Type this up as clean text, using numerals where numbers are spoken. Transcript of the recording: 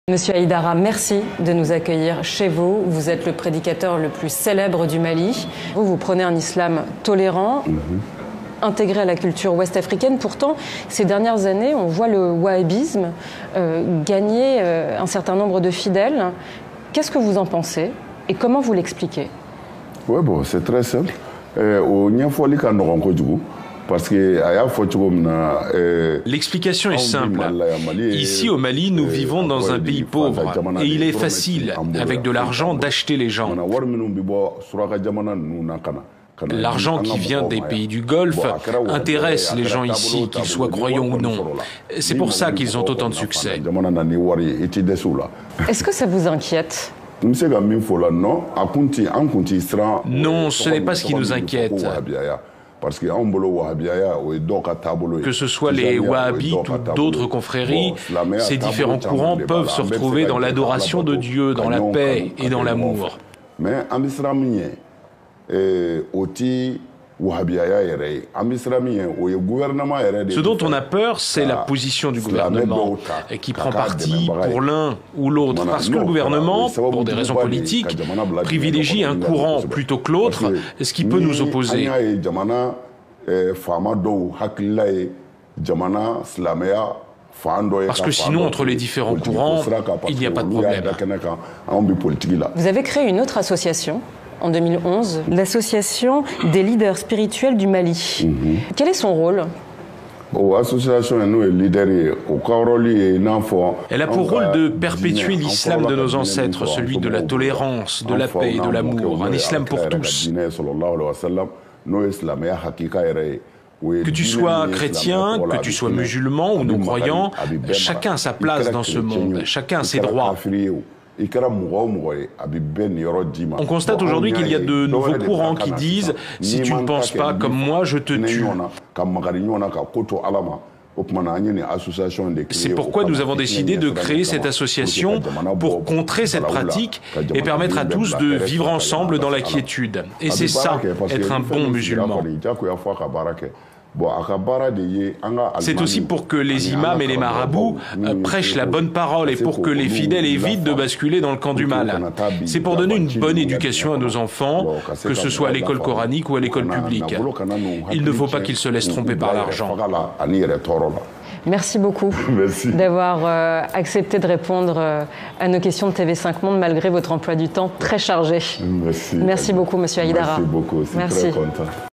Monsieur Haïdara, merci de nous accueillir chez vous. Vous êtes le prédicateur le plus célèbre du Mali. Vous prenez un islam tolérant, intégré à la culture ouest-africaine. Pourtant, ces dernières années, on voit le wahhabisme gagner un certain nombre de fidèles. Qu'est-ce que vous en pensez et comment vous l'expliquez? Oui, bon, c'est très simple. L'explication est simple. Ici au Mali, nous vivons dans un pays pauvre et il est facile, avec de l'argent, d'acheter les gens. L'argent qui vient des pays du Golfe intéresse les gens ici, qu'ils soient croyants ou non. C'est pour ça qu'ils ont autant de succès. Est-ce que ça vous inquiète ? Non, ce n'est pas ce qui nous inquiète. Que ce soit les wahhabites ou d'autres confréries, ces différents courants peuvent se retrouver dans l'adoration de Dieu, dans la paix et dans l'amour. Ce dont on a peur, c'est la position du gouvernement, qui prend parti pour l'un ou l'autre. Parce que le gouvernement, pour des raisons politiques, privilégie un courant plutôt que l'autre, ce qui peut nous opposer. Parce que sinon, entre les différents courants, il n'y a pas de problème. Vous avez créé une autre association en 2011, l'association des leaders spirituels du Mali. Quel est son rôle ? Elle a pour rôle de perpétuer l'islam de nos ancêtres, celui de la tolérance, de la paix et de l'amour, un islam pour tous. Que tu sois chrétien, que tu sois musulman ou non-croyant, chacun a sa place dans ce monde, chacun a ses droits. On constate aujourd'hui qu'il y a de nouveaux courants qui disent « si tu ne penses pas comme moi, je te tue ». C'est pourquoi nous avons décidé de créer cette association pour contrer cette pratique et permettre à tous de vivre ensemble dans la quiétude. Et c'est ça, être un bon musulman. C'est aussi pour que les imams et les marabouts prêchent la bonne parole et pour que les fidèles évitent de basculer dans le camp du mal. C'est pour donner une bonne éducation à nos enfants, que ce soit à l'école coranique ou à l'école publique. Il ne faut pas qu'ils se laissent tromper par l'argent. Merci beaucoup d'avoir accepté de répondre à nos questions de TV5 Monde malgré votre emploi du temps très chargé. Merci beaucoup, Monsieur Haïdara. Merci beaucoup, c'est très content.